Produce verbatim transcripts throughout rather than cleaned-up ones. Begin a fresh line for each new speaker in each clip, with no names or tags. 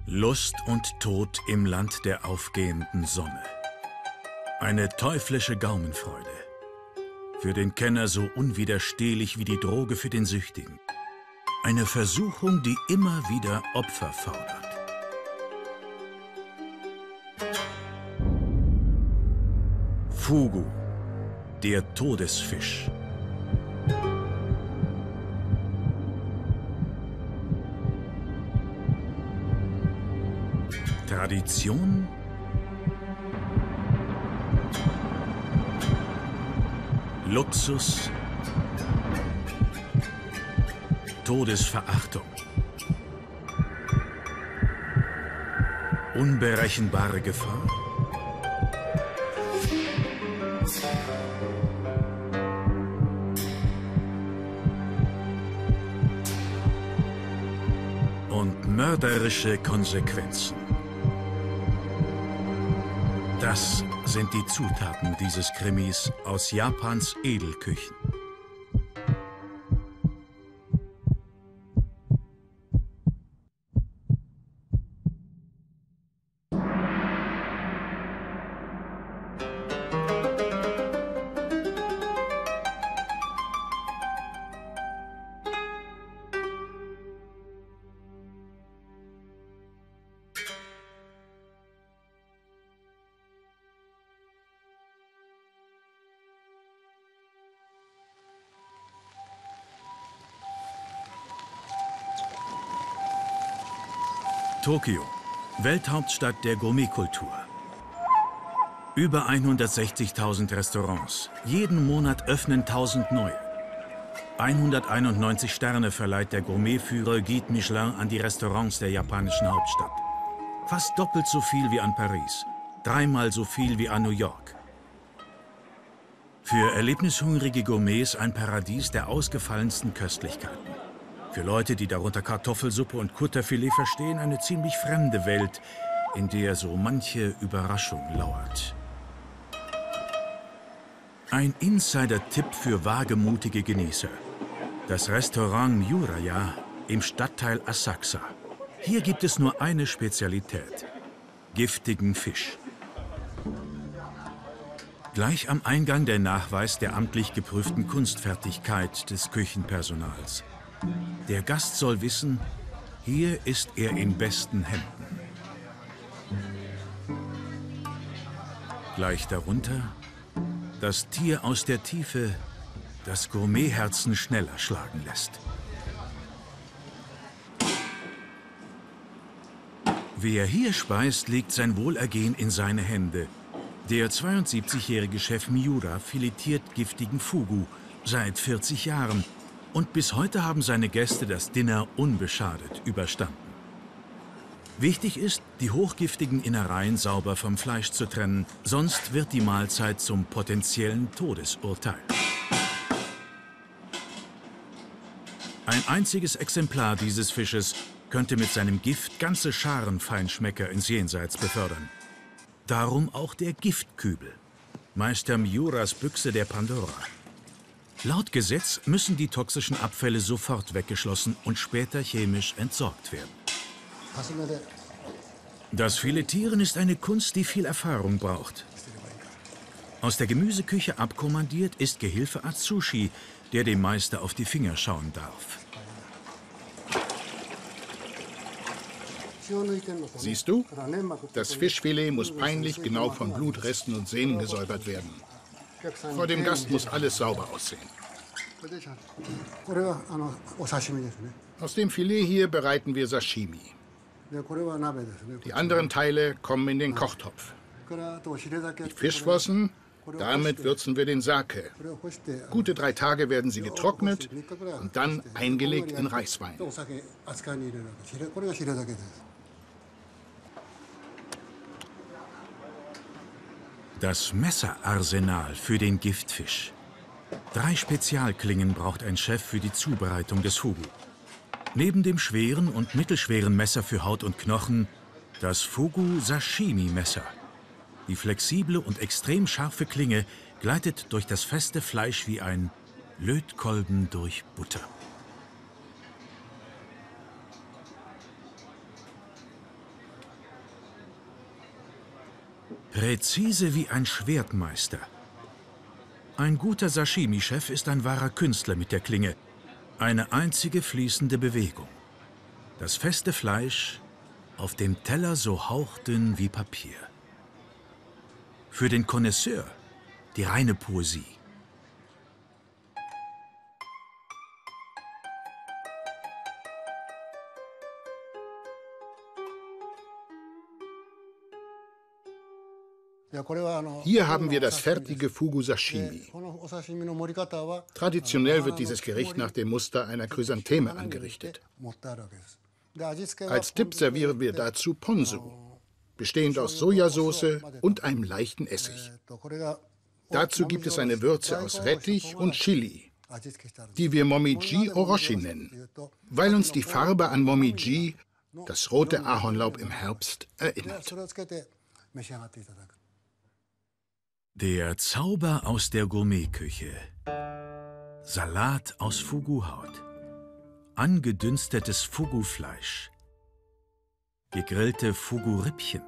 Lust und Tod im Land der aufgehenden Sonne. Eine teuflische Gaumenfreude. Für den Kenner so unwiderstehlich wie die Droge für den Süchtigen. Eine Versuchung, die immer wieder Opfer fordert. Fugu, der Todesfisch. Tradition? Luxus? Todesverachtung? Unberechenbare Gefahr? Und mörderische Konsequenzen. Das sind die Zutaten dieses Krimis aus Japans Edelküchen. Tokio, Welthauptstadt der Gourmetkultur. Über hundertsechzigtausend Restaurants. Jeden Monat öffnen tausend neue. hunderteinundneunzig Sterne verleiht der Gourmetführer Guide Michelin an die Restaurants der japanischen Hauptstadt. Fast doppelt so viel wie an Paris. Dreimal so viel wie an New York. Für erlebnishungrige Gourmets ein Paradies der ausgefallensten Köstlichkeiten. Für Leute, die darunter Kartoffelsuppe und Kutterfilet verstehen, eine ziemlich fremde Welt, in der so manche Überraschung lauert. Ein Insider-Tipp für wagemutige Genießer. Das Restaurant Miuraya im Stadtteil Asakusa. Hier gibt es nur eine Spezialität: giftigen Fisch. Gleich am Eingang der Nachweis der amtlich geprüften Kunstfertigkeit des Küchenpersonals. Der Gast soll wissen, hier ist er in besten Händen. Gleich darunter das Tier aus der Tiefe, das Gourmetherzen schneller schlagen lässt. Wer hier speist, legt sein Wohlergehen in seine Hände. Der zweiundsiebzigjährige Chef Miura filetiert giftigen Fugu seit vierzig Jahren. Und bis heute haben seine Gäste das Dinner unbeschadet überstanden. Wichtig ist, die hochgiftigen Innereien sauber vom Fleisch zu trennen, sonst wird die Mahlzeit zum potenziellen Todesurteil. Ein einziges Exemplar dieses Fisches könnte mit seinem Gift ganze Scharen Feinschmecker ins Jenseits befördern. Darum auch der Giftkübel, Meister Miuras Büchse der Pandora. Laut Gesetz müssen die toxischen Abfälle sofort weggeschlossen und später chemisch entsorgt werden. Das Filetieren ist eine Kunst, die viel Erfahrung braucht. Aus der Gemüseküche abkommandiert ist Gehilfe Atsushi, der dem Meister auf die Finger schauen darf.
Siehst du? Das Fischfilet muss peinlich genau von Blutresten und Sehnen gesäubert werden. Vor dem Gast muss alles sauber aussehen. Aus dem Filet hier bereiten wir Sashimi. Die anderen Teile kommen in den Kochtopf. Die Fischflossen, damit würzen wir den Sake. Gute drei Tage werden sie getrocknet und dann eingelegt in Reiswein.
Das Messerarsenal für den Giftfisch. Drei Spezialklingen braucht ein Chef für die Zubereitung des Fugu. Neben dem schweren und mittelschweren Messer für Haut und Knochen das Fugu-Sashimi-Messer. Die flexible und extrem scharfe Klinge gleitet durch das feste Fleisch wie ein Lötkolben durch Butter. Präzise wie ein Schwertmeister. Ein guter Sashimi-Chef ist ein wahrer Künstler mit der Klinge. Eine einzige fließende Bewegung. Das feste Fleisch auf dem Teller so hauchdünn wie Papier. Für den Connoisseur die reine Poesie.
Hier haben wir das fertige Fugu Sashimi. Traditionell wird dieses Gericht nach dem Muster einer Chrysantheme angerichtet. Als Tipp servieren wir dazu Ponzu, bestehend aus Sojasauce und einem leichten Essig. Dazu gibt es eine Würze aus Rettich und Chili, die wir Momiji Oroshi nennen, weil uns die Farbe an Momiji, das rote Ahornlaub im Herbst, erinnert.
Der Zauber aus der Gourmetküche. Salat aus Fuguhaut. Angedünstetes Fugufleisch. Gegrillte Fugu-Rippchen.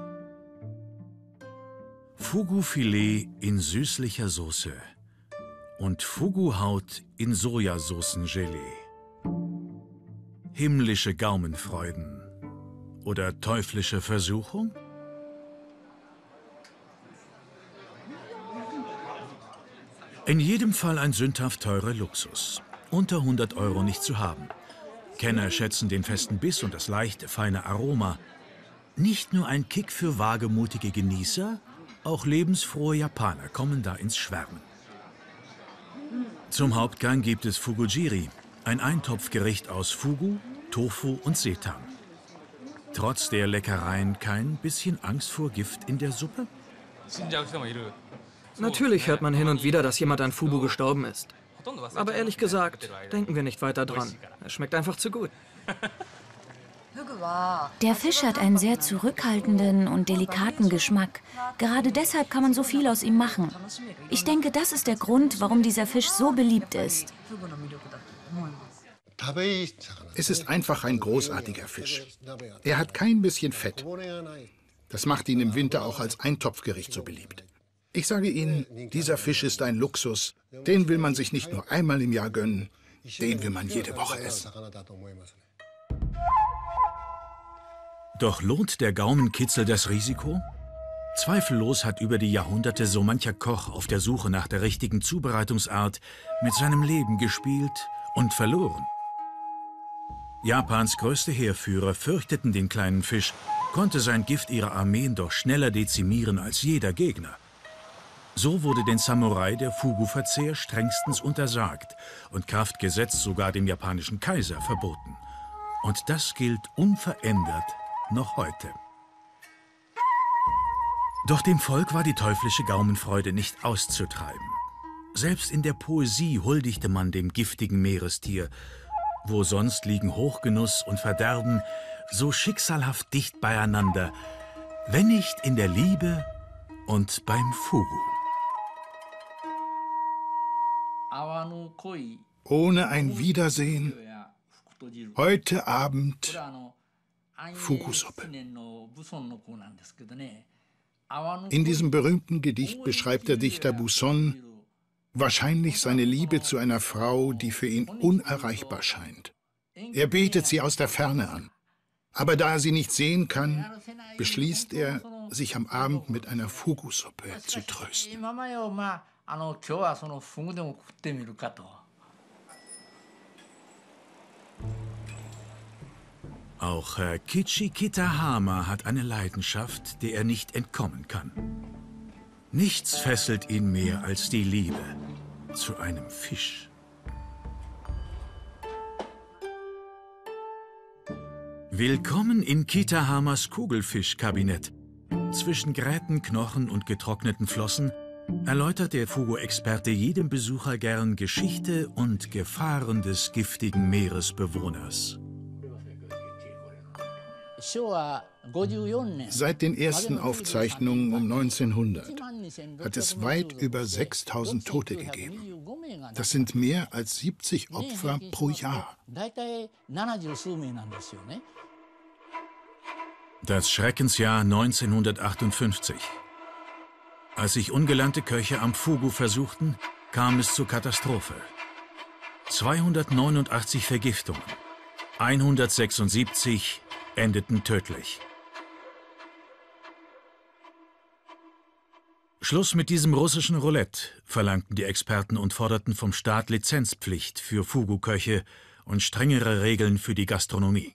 Fugu-Filet in süßlicher Soße. Und Fuguhaut in Sojasaucengelee. Himmlische Gaumenfreuden. Oder teuflische Versuchung? In jedem Fall ein sündhaft teurer Luxus. Unter hundert Euro nicht zu haben. Kenner schätzen den festen Biss und das leichte, feine Aroma. Nicht nur ein Kick für wagemutige Genießer, auch lebensfrohe Japaner kommen da ins Schwärmen. Zum Hauptgang gibt es Fugujiri, ein Eintopfgericht aus Fugu, Tofu und Seitan. Trotz der Leckereien kein bisschen Angst vor Gift in der Suppe?
Natürlich hört man hin und wieder, dass jemand an Fugu gestorben ist. Aber ehrlich gesagt, denken wir nicht weiter dran. Es schmeckt einfach zu gut.
Der Fisch hat einen sehr zurückhaltenden und delikaten Geschmack. Gerade deshalb kann man so viel aus ihm machen. Ich denke, das ist der Grund, warum dieser Fisch so beliebt ist.
Es ist einfach ein großartiger Fisch. Er hat kein bisschen Fett. Das macht ihn im Winter auch als Eintopfgericht so beliebt. Ich sage Ihnen, dieser Fisch ist ein Luxus. Den will man sich nicht nur einmal im Jahr gönnen, den will man jede Woche essen.
Doch lohnt der Gaumenkitzel das Risiko? Zweifellos hat über die Jahrhunderte so mancher Koch auf der Suche nach der richtigen Zubereitungsart mit seinem Leben gespielt und verloren. Japans größte Heerführer fürchteten den kleinen Fisch, konnte sein Gift ihre Armeen doch schneller dezimieren als jeder Gegner. So wurde den Samurai der Fugu-Verzehr strengstens untersagt und kraft Gesetz sogar dem japanischen Kaiser verboten. Und das gilt unverändert noch heute. Doch dem Volk war die teuflische Gaumenfreude nicht auszutreiben. Selbst in der Poesie huldigte man dem giftigen Meerestier. Wo sonst liegen Hochgenuss und Verderben so schicksalhaft dicht beieinander, wenn nicht in der Liebe und beim Fugu.
Ohne ein Wiedersehen, heute Abend Fugusuppe. In diesem berühmten Gedicht beschreibt der Dichter Buson wahrscheinlich seine Liebe zu einer Frau, die für ihn unerreichbar scheint. Er betet sie aus der Ferne an. Aber da er sie nicht sehen kann, beschließt er, sich am Abend mit einer Fugusuppe zu trösten.
Auch Herr Kichi Kitahama hat eine Leidenschaft, der er nicht entkommen kann. Nichts fesselt ihn mehr als die Liebe zu einem Fisch. Willkommen in Kitahamas Kugelfischkabinett. Zwischen Gräten, Knochen und getrockneten Flossen erläutert der Fugu-Experte jedem Besucher gern Geschichte und Gefahren des giftigen Meeresbewohners.
Seit den ersten Aufzeichnungen um neunzehnhundert hat es weit über sechstausend Tote gegeben. Das sind mehr als siebzig Opfer pro Jahr.
Das Schreckensjahr neunzehnhundertachtundfünfzig. Als sich ungelernte Köche am Fugu versuchten, kam es zur Katastrophe. zweihundertneunundachtzig Vergiftungen, hundertsechsundsiebzig endeten tödlich. Schluss mit diesem russischen Roulette, verlangten die Experten und forderten vom Staat Lizenzpflicht für Fugu-Köche und strengere Regeln für die Gastronomie.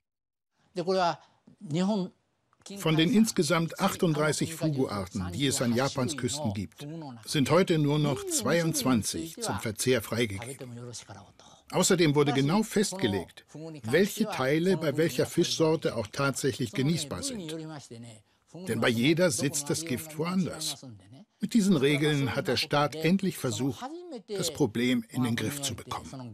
Von den insgesamt achtunddreißig Fugu-Arten, die es an Japans Küsten gibt, sind heute nur noch zweiundzwanzig zum Verzehr freigegeben. Außerdem wurde genau festgelegt, welche Teile bei welcher Fischsorte auch tatsächlich genießbar sind. Denn bei jeder sitzt das Gift woanders. Mit diesen Regeln hat der Staat endlich versucht, das Problem in den Griff zu bekommen.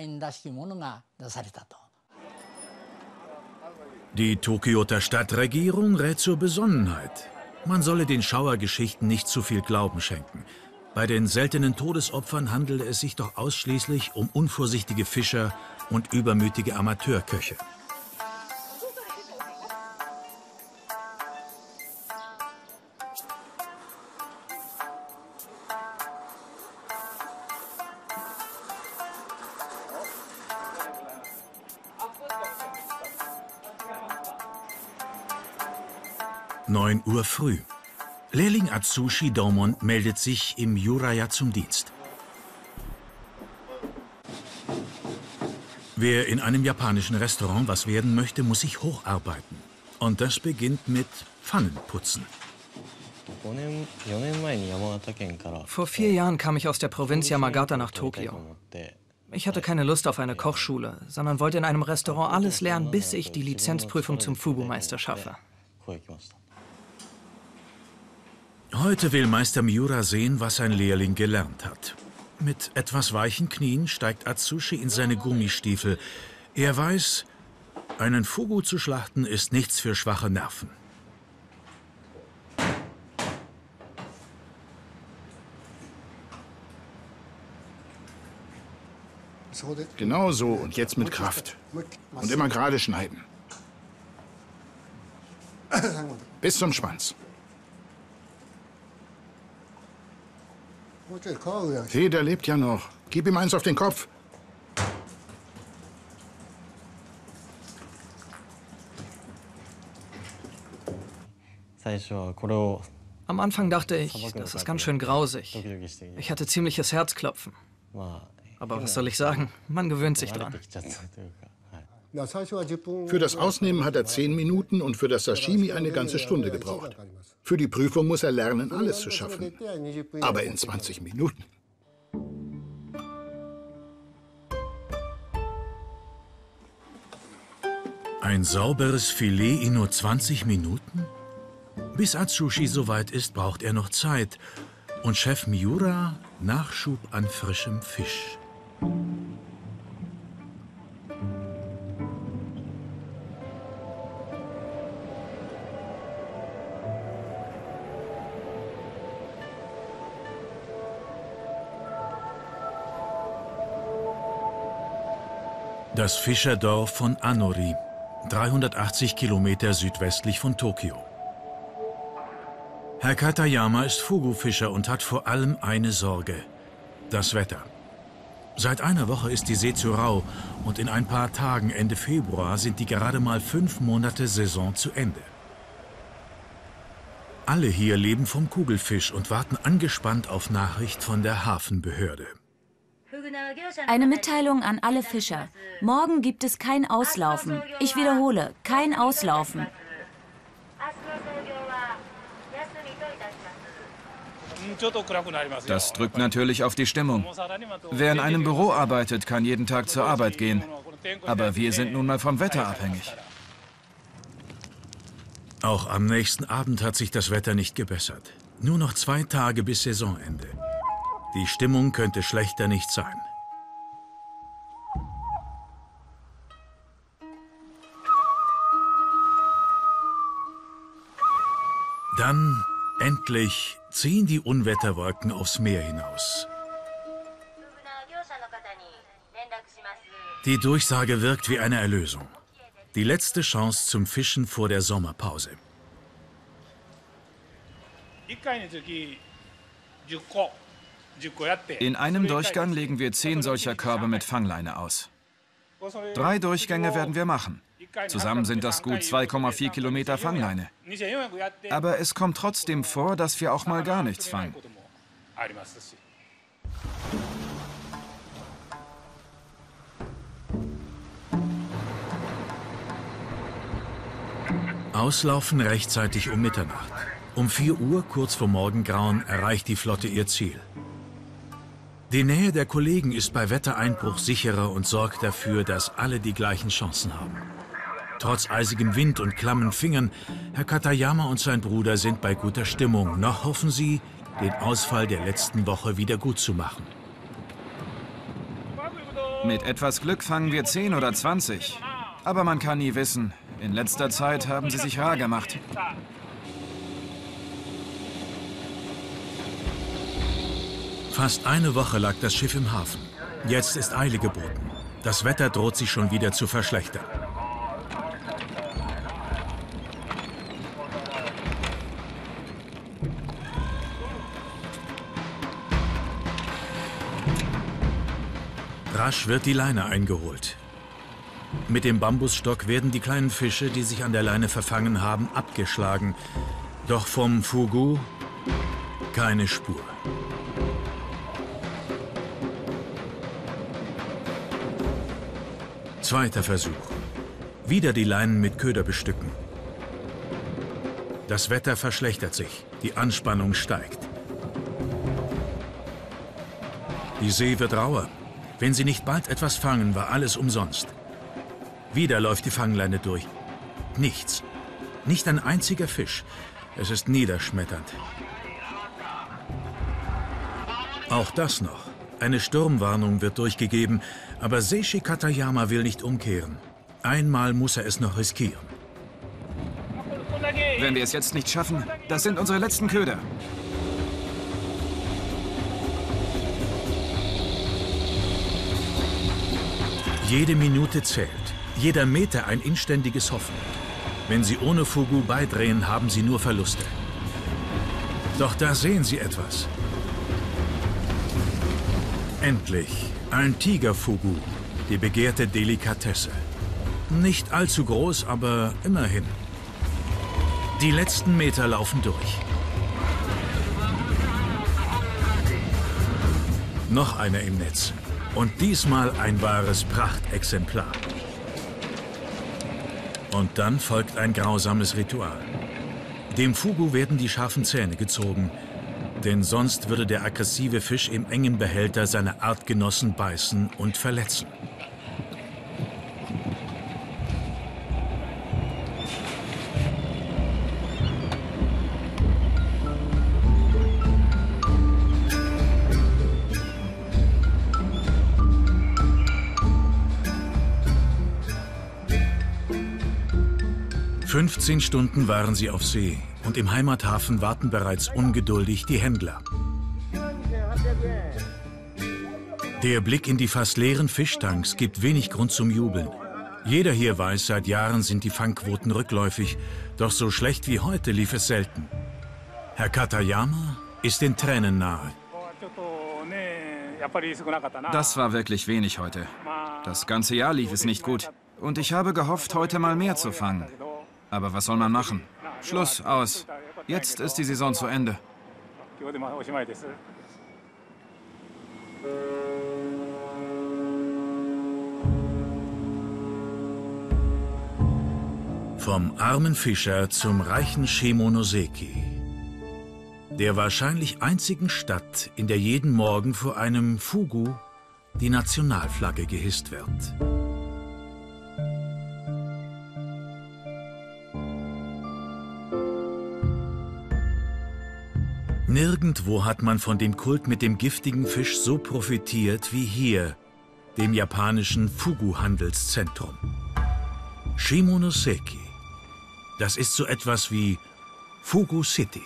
Die Tokioter Stadtregierung rät zur Besonnenheit. Man solle den Schauergeschichten nicht zu viel Glauben schenken. Bei den seltenen Todesopfern handele es sich doch ausschließlich um unvorsichtige Fischer und übermütige Amateurköche. neun Uhr früh. Lehrling Atsushi Domon meldet sich im Yuraya zum Dienst. Wer in einem japanischen Restaurant was werden möchte, muss sich hocharbeiten. Und das beginnt mit Pfannenputzen.
Vor vier Jahren kam ich aus der Provinz Yamagata nach Tokio. Ich hatte keine Lust auf eine Kochschule, sondern wollte in einem Restaurant alles lernen, bis ich die Lizenzprüfung zum Fugu-Meister schaffe.
Heute will Meister Miura sehen, was sein Lehrling gelernt hat. Mit etwas weichen Knien steigt Atsushi in seine Gummistiefel. Er weiß, einen Fugu zu schlachten ist nichts für schwache Nerven.
Genau so und jetzt mit Kraft. Und immer gerade schneiden. Bis zum Schwanz. Hey, der lebt ja noch. Gib ihm eins auf den Kopf.
Am Anfang dachte ich, das ist ganz schön grausig. Ich hatte ziemliches Herzklopfen. Aber was soll ich sagen? Man gewöhnt sich dran.
Für das Ausnehmen hat er zehn Minuten und für das Sashimi eine ganze Stunde gebraucht. Für die Prüfung muss er lernen, alles zu schaffen. Aber in zwanzig Minuten.
Ein sauberes Filet in nur zwanzig Minuten? Bis Atsushi soweit ist, braucht er noch Zeit. Und Chef Miura Nachschub an frischem Fisch. Das Fischerdorf von Anori, dreihundertachtzig Kilometer südwestlich von Tokio. Herr Katayama ist Fugu-Fischer und hat vor allem eine Sorge: das Wetter. Seit einer Woche ist die See zu rau und in ein paar Tagen, Ende Februar, sind die gerade mal fünf Monate Saison zu Ende. Alle hier leben vom Kugelfisch und warten angespannt auf Nachricht von der Hafenbehörde.
Eine Mitteilung an alle Fischer. Morgen gibt es kein Auslaufen. Ich wiederhole, kein Auslaufen.
Das drückt natürlich auf die Stimmung. Wer in einem Büro arbeitet, kann jeden Tag zur Arbeit gehen. Aber wir sind nun mal vom Wetter abhängig.
Auch am nächsten Abend hat sich das Wetter nicht gebessert. Nur noch zwei Tage bis Saisonende. Die Stimmung könnte schlechter nicht sein. Dann, endlich, ziehen die Unwetterwolken aufs Meer hinaus. Die Durchsage wirkt wie eine Erlösung. Die letzte Chance zum Fischen vor der Sommerpause.
In einem Durchgang legen wir zehn solcher Körbe mit Fangleine aus. Drei Durchgänge werden wir machen. Zusammen sind das gut zwei Komma vier Kilometer Fangleine. Aber es kommt trotzdem vor, dass wir auch mal gar nichts fangen.
Auslaufen rechtzeitig um Mitternacht. Um vier Uhr, kurz vor Morgengrauen, erreicht die Flotte ihr Ziel. Die Nähe der Kollegen ist bei Wettereinbruch sicherer und sorgt dafür, dass alle die gleichen Chancen haben. Trotz eisigem Wind und klammen Fingern, Herr Katayama und sein Bruder sind bei guter Stimmung. Noch hoffen sie, den Ausfall der letzten Woche wieder gut zu machen.
Mit etwas Glück fangen wir zehn oder zwanzig. Aber man kann nie wissen. In letzter Zeit haben sie sich rar gemacht.
Fast eine Woche lag das Schiff im Hafen. Jetzt ist Eile geboten. Das Wetter droht sich schon wieder zu verschlechtern. Rasch wird die Leine eingeholt. Mit dem Bambusstock werden die kleinen Fische, die sich an der Leine verfangen haben, abgeschlagen. Doch vom Fugu keine Spur. Zweiter Versuch. Wieder die Leinen mit Köder bestücken. Das Wetter verschlechtert sich. Die Anspannung steigt. Die See wird rauer. Wenn sie nicht bald etwas fangen, war alles umsonst. Wieder läuft die Fangleine durch. Nichts. Nicht ein einziger Fisch. Es ist niederschmetternd. Auch das noch. Eine Sturmwarnung wird durchgegeben, aber Seishi Katayama will nicht umkehren. Einmal muss er es noch riskieren.
Wenn wir es jetzt nicht schaffen, das sind unsere letzten Köder.
Jede Minute zählt. Jeder Meter ein inständiges Hoffen. Wenn sie ohne Fugu beidrehen, haben sie nur Verluste. Doch da sehen sie etwas. Endlich ein Tigerfugu, die begehrte Delikatesse. Nicht allzu groß, aber immerhin. Die letzten Meter laufen durch. Noch einer im Netz. Und diesmal ein wahres Prachtexemplar. Und dann folgt ein grausames Ritual. Dem Fugu werden die scharfen Zähne gezogen, denn sonst würde der aggressive Fisch im engen Behälter seine Artgenossen beißen und verletzen. fünfzehn Stunden waren sie auf See und im Heimathafen warten bereits ungeduldig die Händler. Der Blick in die fast leeren Fischtanks gibt wenig Grund zum Jubeln. Jeder hier weiß, seit Jahren sind die Fangquoten rückläufig, doch so schlecht wie heute lief es selten. Herr Katayama ist den Tränen nahe.
Das war wirklich wenig heute. Das ganze Jahr lief es nicht gut. Und ich habe gehofft, heute mal mehr zu fangen. Aber was soll man machen? Schluss, aus. Jetzt ist die Saison zu Ende.
Vom armen Fischer zum reichen Shimonoseki. Der wahrscheinlich einzigen Stadt, in der jeden Morgen vor einem Fugu die Nationalflagge gehisst wird. Nirgendwo hat man von dem Kult mit dem giftigen Fisch so profitiert wie hier, dem japanischen Fugu-Handelszentrum. Shimonoseki. Das ist so etwas wie Fugu City.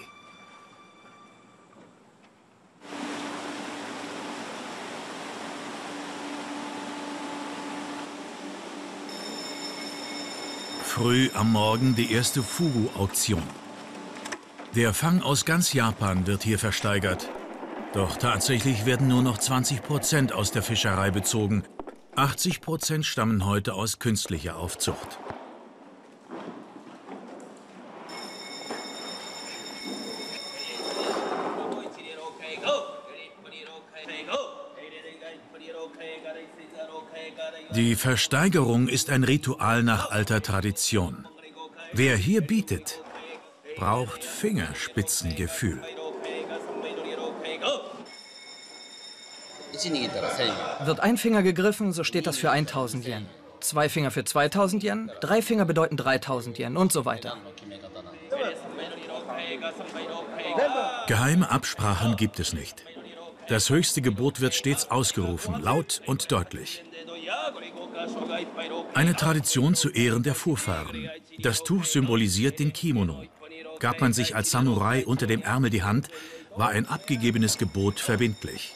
Früh am Morgen die erste Fugu-Auktion. Der Fang aus ganz Japan wird hier versteigert. Doch tatsächlich werden nur noch zwanzig Prozent aus der Fischerei bezogen. achtzig Prozent stammen heute aus künstlicher Aufzucht. Die Versteigerung ist ein Ritual nach alter Tradition. Wer hier bietet, braucht Fingerspitzengefühl.
Wird ein Finger gegriffen, so steht das für tausend Yen. Zwei Finger für zweitausend Yen, drei Finger bedeuten dreitausend Yen und so weiter.
Geheime Absprachen gibt es nicht. Das höchste Gebot wird stets ausgerufen, laut und deutlich. Eine Tradition zu Ehren der Vorfahren. Das Tuch symbolisiert den Kimono. Gab man sich als Samurai unter dem Ärmel die Hand, war ein abgegebenes Gebot verbindlich.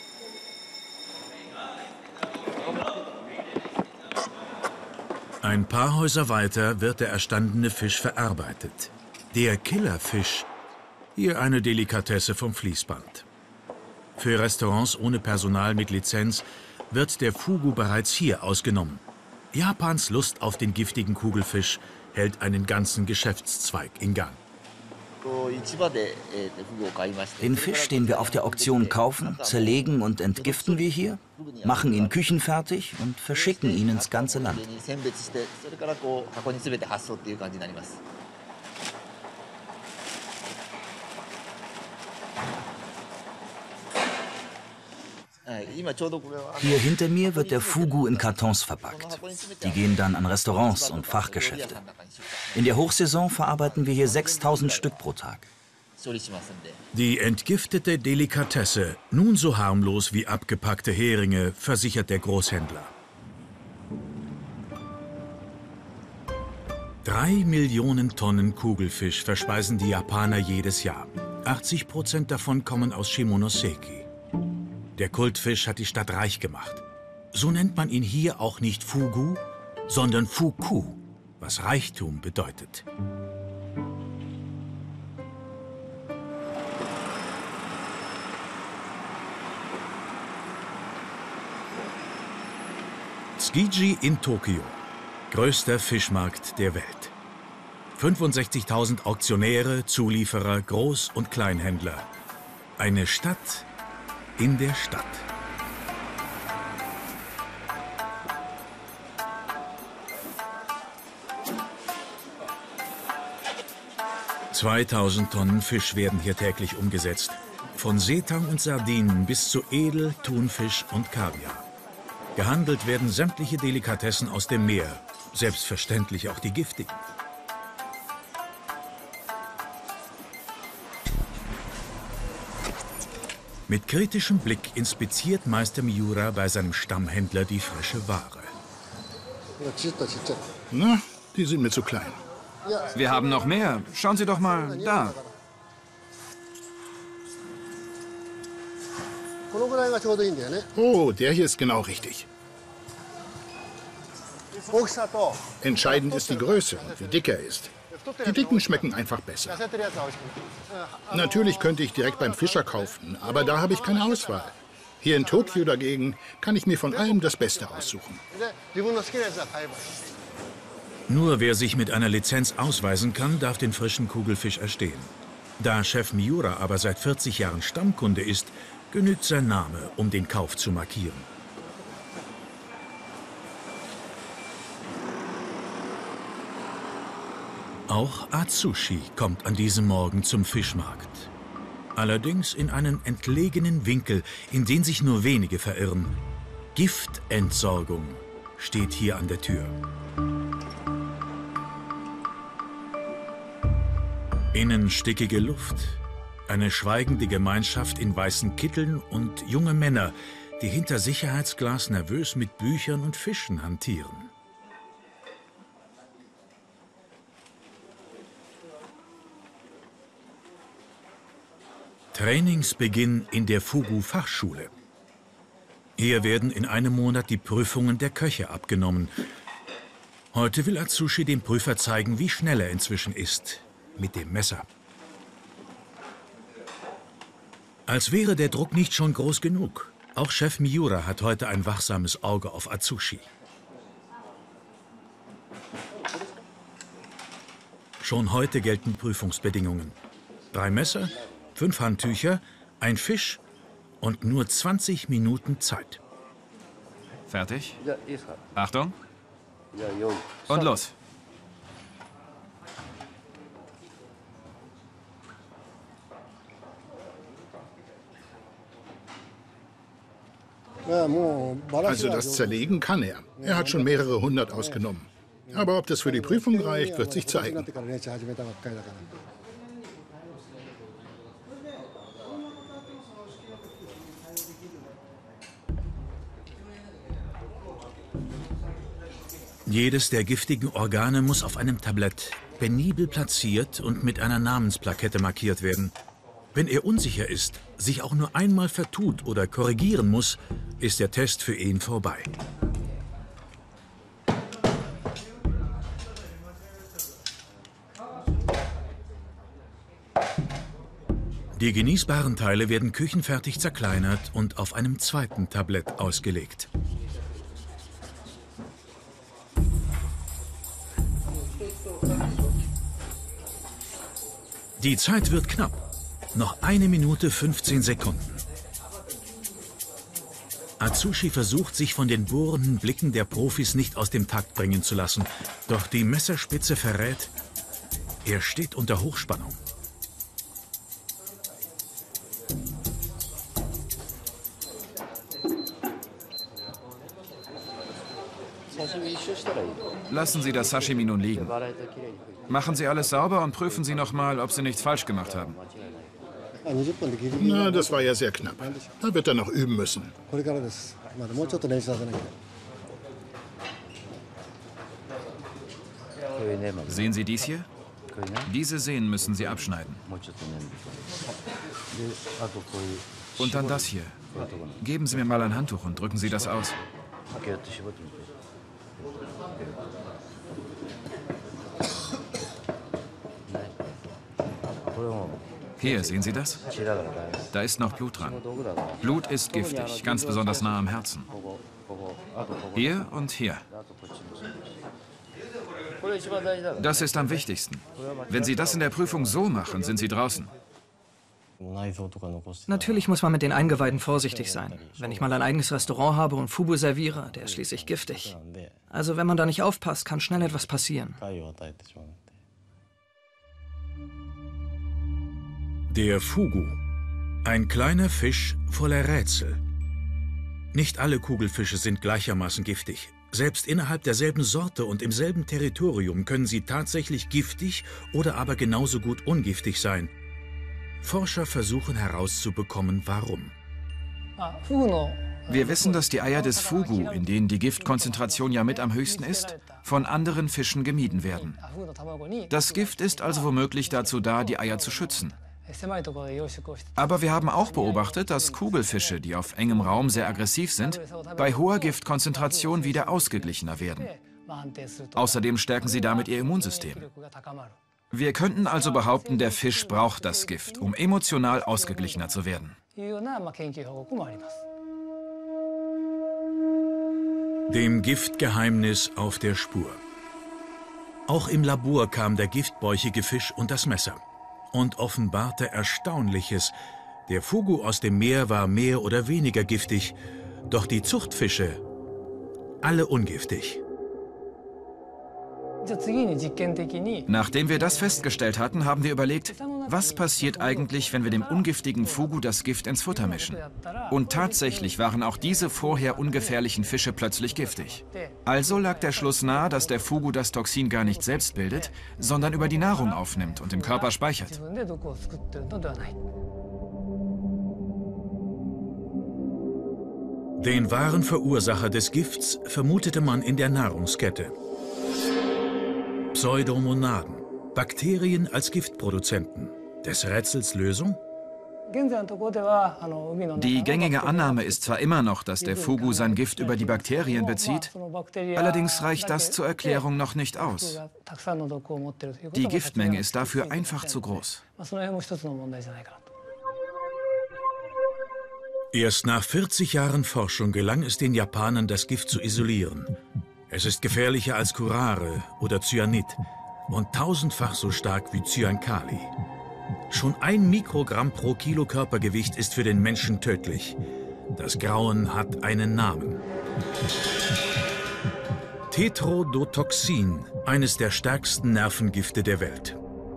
Ein paar Häuser weiter wird der erstandene Fisch verarbeitet. Der Killerfisch, hier eine Delikatesse vom Fließband. Für Restaurants ohne Personal mit Lizenz wird der Fugu bereits hier ausgenommen. Japans Lust auf den giftigen Kugelfisch hält einen ganzen Geschäftszweig in Gang.
Den Fisch, den wir auf der Auktion kaufen, zerlegen und entgiften wir hier, machen ihn küchenfertig und verschicken ihn ins ganze Land. Hier hinter mir wird der Fugu in Kartons verpackt. Die gehen dann an Restaurants und Fachgeschäfte. In der Hochsaison verarbeiten wir hier sechstausend Stück pro Tag.
Die entgiftete Delikatesse, nun so harmlos wie abgepackte Heringe, versichert der Großhändler. Drei Millionen Tonnen Kugelfisch verspeisen die Japaner jedes Jahr. achtzig Prozent davon kommen aus Shimonoseki. Der Kultfisch hat die Stadt reich gemacht. So nennt man ihn hier auch nicht Fugu, sondern Fuku, was Reichtum bedeutet. Tsukiji in Tokio, größter Fischmarkt der Welt. fünfundsechzigtausend Auktionäre, Zulieferer, Groß- und Kleinhändler. Eine Stadt in der Stadt. zweitausend Tonnen Fisch werden hier täglich umgesetzt. Von Seetang und Sardinen bis zu Edel, Thunfisch und Kaviar. Gehandelt werden sämtliche Delikatessen aus dem Meer, selbstverständlich auch die giftigen. Mit kritischem Blick inspiziert Meister Miura bei seinem Stammhändler die frische Ware.
Na, die sind mir zu klein.
Wir haben noch mehr. Schauen Sie doch mal da.
Oh, der hier ist genau richtig. Entscheidend ist die Größe und wie dick er ist. Die Dicken schmecken einfach besser. Natürlich könnte ich direkt beim Fischer kaufen, aber da habe ich keine Auswahl. Hier in Tokio dagegen kann ich mir von allem das Beste aussuchen.
Nur wer sich mit einer Lizenz ausweisen kann, darf den frischen Kugelfisch erstehen. Da Chef Miura aber seit vierzig Jahren Stammkunde ist, genügt sein Name, um den Kauf zu markieren. Auch Atsushi kommt an diesem Morgen zum Fischmarkt. Allerdings in einen entlegenen Winkel, in den sich nur wenige verirren. Giftentsorgung steht hier an der Tür. Innen stickige Luft, eine schweigende Gemeinschaft in weißen Kitteln und junge Männer, die hinter Sicherheitsglas nervös mit Büchern und Fischen hantieren. Trainingsbeginn in der Fugu-Fachschule. Hier werden in einem Monat die Prüfungen der Köche abgenommen. Heute will Atsushi dem Prüfer zeigen, wie schnell er inzwischen ist mit dem Messer. Als wäre der Druck nicht schon groß genug. Auch Chef Miura hat heute ein wachsames Auge auf Atsushi. Schon heute gelten Prüfungsbedingungen. Drei Messer, fünf Handtücher, ein Fisch und nur zwanzig Minuten Zeit.
Fertig? Achtung. Und los.
Also das Zerlegen kann er. Er hat schon mehrere hundert ausgenommen. Aber ob das für die Prüfung reicht, wird sich zeigen.
Jedes der giftigen Organe muss auf einem Tablett penibel platziert und mit einer Namensplakette markiert werden. Wenn er unsicher ist, sich auch nur einmal vertut oder korrigieren muss, ist der Test für ihn vorbei. Die genießbaren Teile werden küchenfertig zerkleinert und auf einem zweiten Tablett ausgelegt. Die Zeit wird knapp. Noch eine Minute fünfzehn Sekunden. Atsushi versucht, sich von den bohrenden Blicken der Profis nicht aus dem Takt bringen zu lassen. Doch die Messerspitze verrät, er steht unter Hochspannung.
Lassen Sie das Sashimi nun liegen. Machen Sie alles sauber und prüfen Sie noch mal, ob Sie nichts falsch gemacht haben.
Na, das war ja sehr knapp. Da wird er noch üben müssen.
Sehen Sie dies hier? Diese Sehnen müssen Sie abschneiden. Und dann das hier. Geben Sie mir mal ein Handtuch und drücken Sie das aus. Hier, sehen Sie das? Da ist noch Blut dran. Blut ist giftig, ganz besonders nah am Herzen. Hier und hier. Das ist am wichtigsten. Wenn Sie das in der Prüfung so machen, sind Sie draußen.
Natürlich muss man mit den Eingeweiden vorsichtig sein. Wenn ich mal ein eigenes Restaurant habe und Fugu serviere, der ist schließlich giftig. Also wenn man da nicht aufpasst, kann schnell etwas passieren.
Der Fugu. Ein kleiner Fisch voller Rätsel. Nicht alle Kugelfische sind gleichermaßen giftig. Selbst innerhalb derselben Sorte und im selben Territorium können sie tatsächlich giftig oder aber genauso gut ungiftig sein. Forscher versuchen herauszubekommen, warum.
Wir wissen, dass die Eier des Fugu, in denen die Giftkonzentration ja mit am höchsten ist, von anderen Fischen gemieden werden. Das Gift ist also womöglich dazu da, die Eier zu schützen. Aber wir haben auch beobachtet, dass Kugelfische, die auf engem Raum sehr aggressiv sind, bei hoher Giftkonzentration wieder ausgeglichener werden. Außerdem stärken sie damit ihr Immunsystem. Wir könnten also behaupten, der Fisch braucht das Gift, um emotional ausgeglichener zu werden.
Dem Giftgeheimnis auf der Spur. Auch im Labor kam der giftbäuchige Fisch und das Messer und offenbarte Erstaunliches. Der Fugu aus dem Meer war mehr oder weniger giftig, doch die Zuchtfische, alle ungiftig.
Nachdem wir das festgestellt hatten, haben wir überlegt, was passiert eigentlich, wenn wir dem ungiftigen Fugu das Gift ins Futter mischen? Und tatsächlich waren auch diese vorher ungefährlichen Fische plötzlich giftig. Also lag der Schluss nahe, dass der Fugu das Toxin gar nicht selbst bildet, sondern über die Nahrung aufnimmt und im Körper speichert.
Den wahren Verursacher des Gifts vermutete man in der Nahrungskette. Pseudomonaden, Bakterien als Giftproduzenten. Des Rätsels Lösung?
Die gängige Annahme ist zwar immer noch, dass der Fugu sein Gift über die Bakterien bezieht, allerdings reicht das zur Erklärung noch nicht aus. Die Giftmenge ist dafür einfach zu groß.
Erst nach vierzig Jahren Forschung gelang es den Japanern, das Gift zu isolieren. Es ist gefährlicher als Curare oder Cyanid und tausendfach so stark wie Cyankali. Schon ein Mikrogramm pro Kilo Körpergewicht ist für den Menschen tödlich. Das Grauen hat einen Namen. Tetrodotoxin, eines der stärksten Nervengifte der Welt.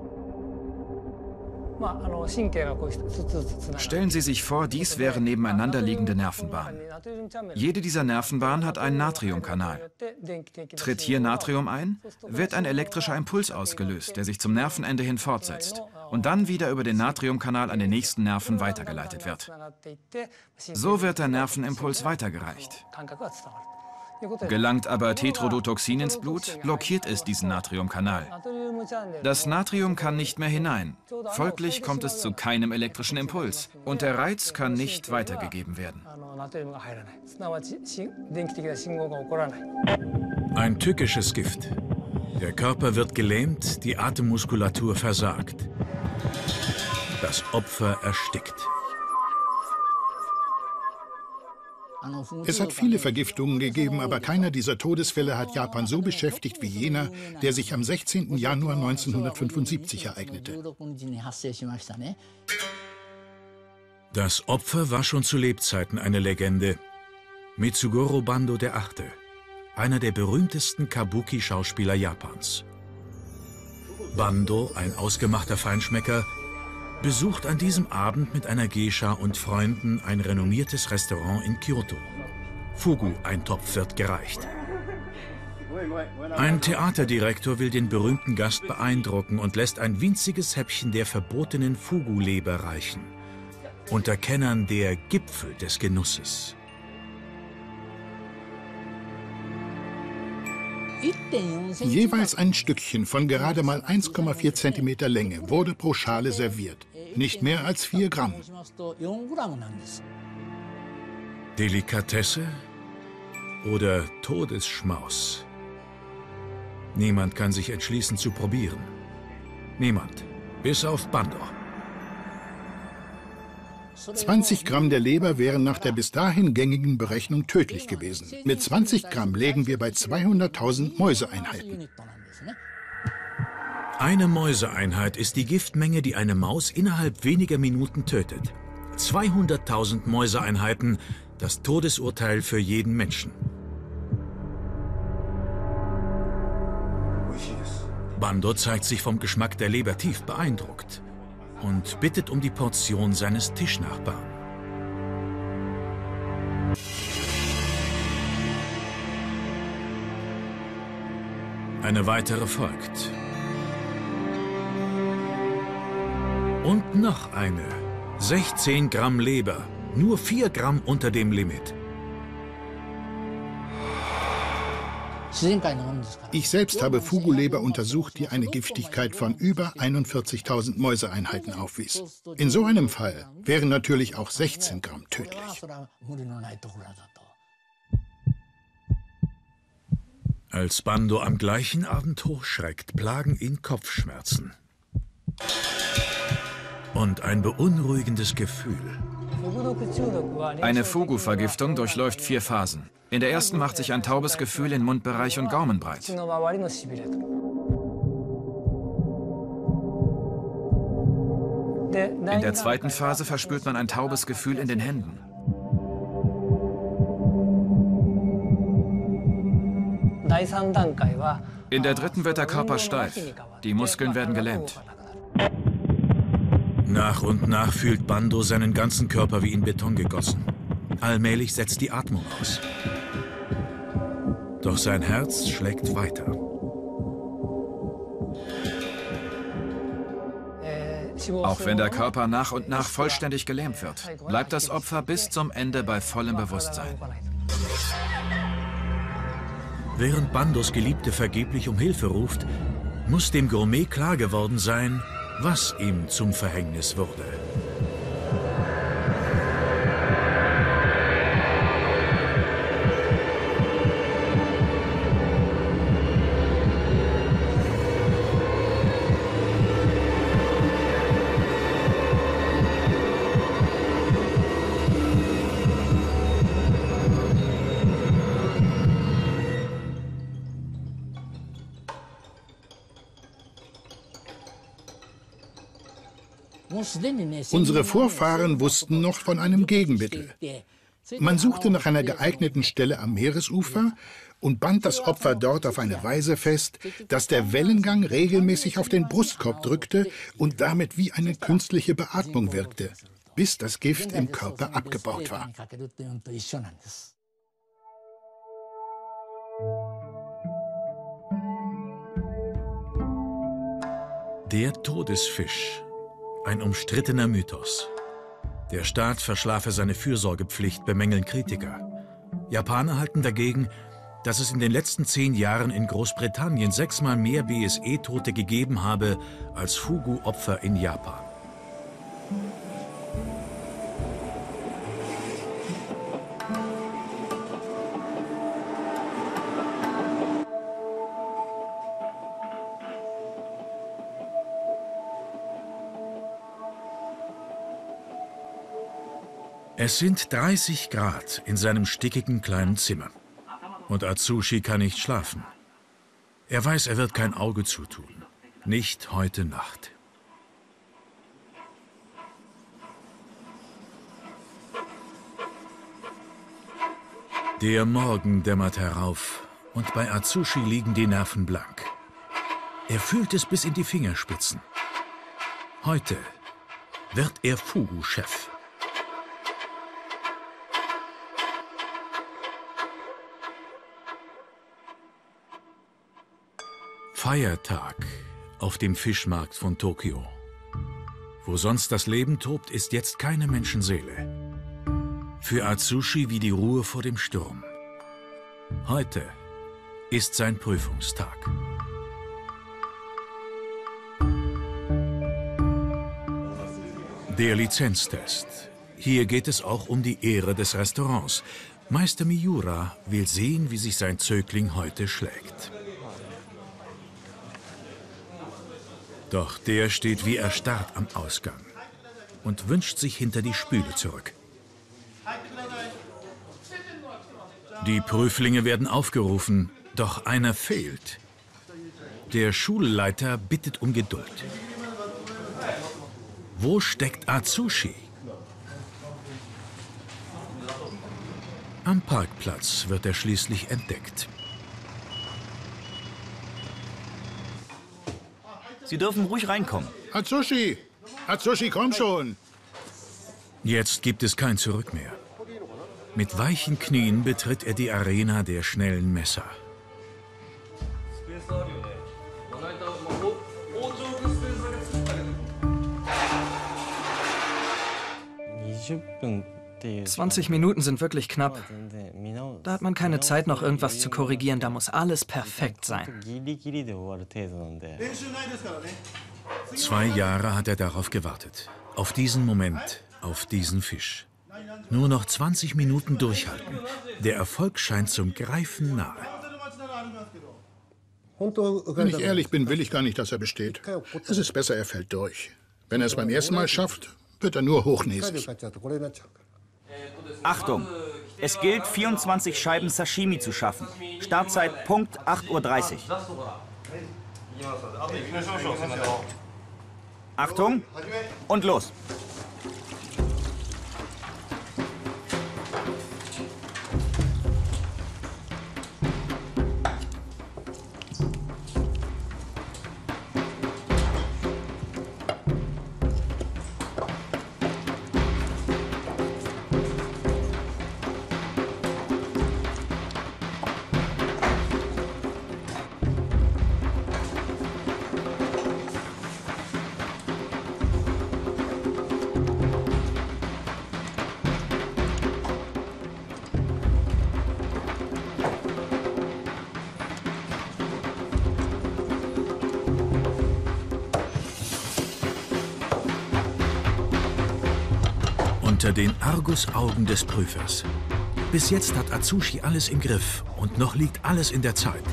Stellen Sie sich vor, dies wären nebeneinander liegende Nervenbahnen. Jede dieser Nervenbahnen hat einen Natriumkanal. Tritt hier Natrium ein, wird ein elektrischer Impuls ausgelöst, der sich zum Nervenende hin fortsetzt und dann wieder über den Natriumkanal an den nächsten Nerven weitergeleitet wird. So wird der Nervenimpuls weitergereicht. Gelangt aber Tetrodotoxin ins Blut, blockiert es diesen Natriumkanal. Das Natrium kann nicht mehr hinein. Folglich kommt es zu keinem elektrischen Impuls und der Reiz kann nicht weitergegeben werden.
Ein tückisches Gift. Der Körper wird gelähmt, die Atemmuskulatur versagt. Das Opfer erstickt.
Es hat viele Vergiftungen gegeben, aber keiner dieser Todesfälle hat Japan so beschäftigt wie jener, der sich am sechzehnten Januar neunzehnhundertfünfundsiebzig ereignete.
Das Opfer war schon zu Lebzeiten eine Legende. Mitsugoro Bando der Achte, einer der berühmtesten Kabuki-Schauspieler Japans. Bando, ein ausgemachter Feinschmecker, besucht an diesem Abend mit einer Geisha und Freunden ein renommiertes Restaurant in Kyoto. Fugu-Eintopf wird gereicht. Ein Theaterdirektor will den berühmten Gast beeindrucken und lässt ein winziges Häppchen der verbotenen Fugu-Leber reichen. Unter Kennern der Gipfel des Genusses.
Jeweils ein Stückchen von gerade mal eins Komma vier Zentimeter Länge wurde pro Schale serviert. Nicht mehr als vier Gramm.
Delikatesse oder Todesschmaus? Niemand kann sich entschließen zu probieren. Niemand. Bis auf Bando.
zwanzig Gramm der Leber wären nach der bis dahin gängigen Berechnung tödlich gewesen. Mit zwanzig Gramm lägen wir bei zweihunderttausend Mäuseeinheiten.
Eine Mäuseeinheit ist die Giftmenge, die eine Maus innerhalb weniger Minuten tötet. zweihunderttausend Mäuseeinheiten, das Todesurteil für jeden Menschen. Bando zeigt sich vom Geschmack der Leber tief beeindruckt und bittet um die Portion seines Tischnachbarn. Eine weitere folgt. Und noch eine. sechzehn Gramm Leber. Nur vier Gramm unter dem Limit.
Ich selbst habe Fugu-Leber untersucht, die eine Giftigkeit von über einundvierzigtausend Mäuseeinheiten aufwies. In so einem Fall wären natürlich auch sechzehn Gramm tödlich.
Als Bando am gleichen Abend hochschreckt, plagen ihn Kopfschmerzen. Und ein beunruhigendes Gefühl.
Eine Fugu-Vergiftung durchläuft vier Phasen. In der ersten macht sich ein taubes Gefühl in Mundbereich und Gaumen breit. In der zweiten Phase verspürt man ein taubes Gefühl in den Händen. In der dritten wird der Körper steif. Die Muskeln werden gelähmt.
Nach und nach fühlt Bando seinen ganzen Körper wie in Beton gegossen. Allmählich setzt die Atmung aus. Doch sein Herz schlägt weiter.
Auch wenn der Körper nach und nach vollständig gelähmt wird, bleibt das Opfer bis zum Ende bei vollem Bewusstsein.
Während Bandos Geliebte vergeblich um Hilfe ruft, muss dem Gourmet klar geworden sein, was ihm zum Verhängnis wurde.
Unsere Vorfahren wussten noch von einem Gegenmittel. Man suchte nach einer geeigneten Stelle am Meeresufer und band das Opfer dort auf eine Weise fest, dass der Wellengang regelmäßig auf den Brustkorb drückte und damit wie eine künstliche Beatmung wirkte, bis das Gift im Körper abgebaut war.
Der Todesfisch. Ein umstrittener Mythos. Der Staat verschlafe seine Fürsorgepflicht, bemängeln Kritiker. Japaner halten dagegen, dass es in den letzten zehn Jahren in Großbritannien sechsmal mehr B S E-Tote gegeben habe als Fugu-Opfer in Japan. Es sind dreißig Grad in seinem stickigen kleinen Zimmer. Und Atsushi kann nicht schlafen. Er weiß, er wird kein Auge zutun. Nicht heute Nacht. Der Morgen dämmert herauf und bei Atsushi liegen die Nerven blank. Er fühlt es bis in die Fingerspitzen. Heute wird er Fugu-Chef. Feiertag auf dem Fischmarkt von Tokio. Wo sonst das Leben tobt, ist jetzt keine Menschenseele. Für Atsushi wie die Ruhe vor dem Sturm. Heute ist sein Prüfungstag. Der Lizenztest. Hier geht es auch um die Ehre des Restaurants. Meister Miura will sehen, wie sich sein Zögling heute schlägt. Doch der steht wie erstarrt am Ausgang und wünscht sich hinter die Spüle zurück. Die Prüflinge werden aufgerufen, doch einer fehlt. Der Schulleiter bittet um Geduld. Wo steckt Atsushi? Am Parkplatz wird er schließlich entdeckt.
Sie dürfen ruhig reinkommen.
Atsushi! Atsushi, komm schon!
Jetzt gibt es kein Zurück mehr. Mit weichen Knien betritt er die Arena der schnellen Messer.
zwanzig Minuten sind wirklich knapp. Da hat man keine Zeit, noch irgendwas zu korrigieren. Da muss alles perfekt sein.
Zwei Jahre hat er darauf gewartet. Auf diesen Moment, auf diesen Fisch. Nur noch zwanzig Minuten durchhalten. Der Erfolg scheint zum Greifen nahe.
Wenn ich ehrlich bin, will ich gar nicht, dass er besteht. Es ist besser, er fällt durch. Wenn er es beim ersten Mal schafft, wird er nur hochnäsig.
Achtung! Es gilt, vierundzwanzig Scheiben Sashimi zu schaffen. Startzeit Punkt acht Uhr dreißig. Achtung! Und los!
Unter den Argusaugen des Prüfers. Bis jetzt hat Atsushi alles im Griff und noch liegt alles in der Zeit.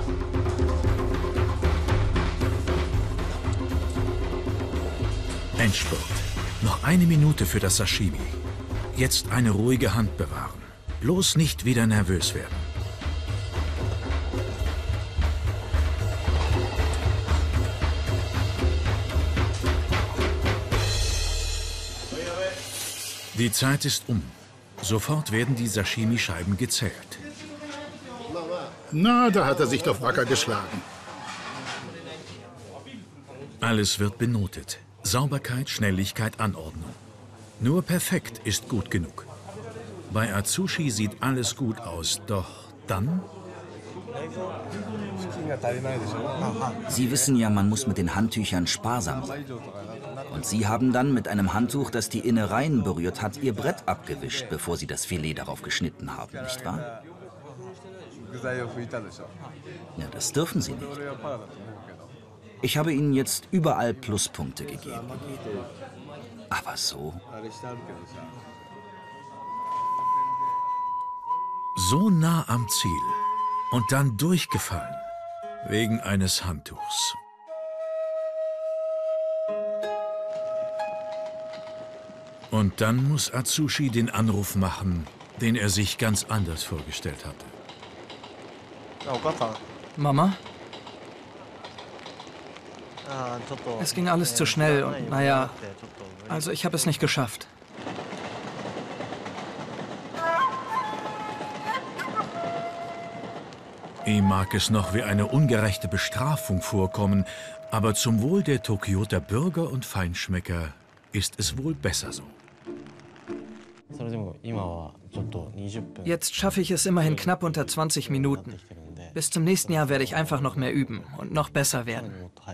Endspurt. Noch eine Minute für das Sashimi. Jetzt eine ruhige Hand bewahren. Bloß nicht wieder nervös werden. Die Zeit ist um. Sofort werden die Sashimi-Scheiben gezählt.
Na, da hat er sich doch wacker geschlagen.
Alles wird benotet. Sauberkeit, Schnelligkeit, Anordnung. Nur perfekt ist gut genug. Bei Atsushi sieht alles gut aus, doch dann...
Sie wissen ja, man muss mit den Handtüchern sparsam sein. Und Sie haben dann mit einem Handtuch, das die Innereien berührt hat, Ihr Brett abgewischt, bevor Sie das Filet darauf geschnitten haben, nicht wahr? Ja, das dürfen Sie nicht. Ich habe Ihnen jetzt überall Pluspunkte gegeben. Aber so?
So nah am Ziel und dann durchgefallen wegen eines Handtuchs. Und dann muss Atsushi den Anruf machen, den er sich ganz anders vorgestellt hatte.
Mama? Es ging alles zu schnell und naja, also ich habe es nicht geschafft.
Ihm mag es noch wie eine ungerechte Bestrafung vorkommen, aber zum Wohl der Tokioter Bürger und Feinschmecker ist es wohl besser so.
Jetzt schaffe ich es immerhin knapp unter zwanzig Minuten. Bis zum nächsten Jahr werde ich einfach noch mehr üben und noch besser werden.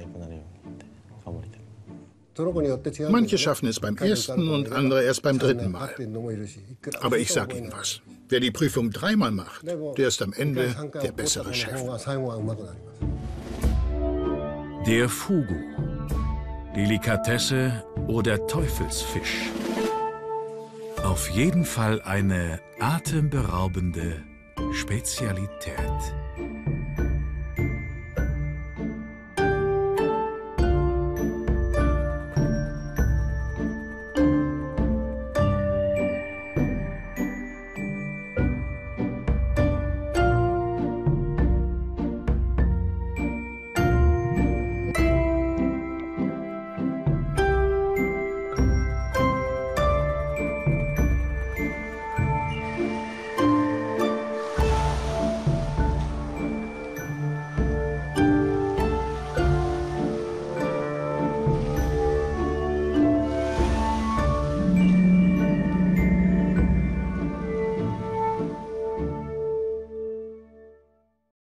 Manche schaffen es beim ersten und andere erst beim dritten Mal. Aber ich sage Ihnen was. Wer die Prüfung dreimal macht, der ist am Ende der bessere Chef.
Der Fugu. Delikatesse oder Teufelsfisch. Auf jeden Fall eine atemberaubende Spezialität.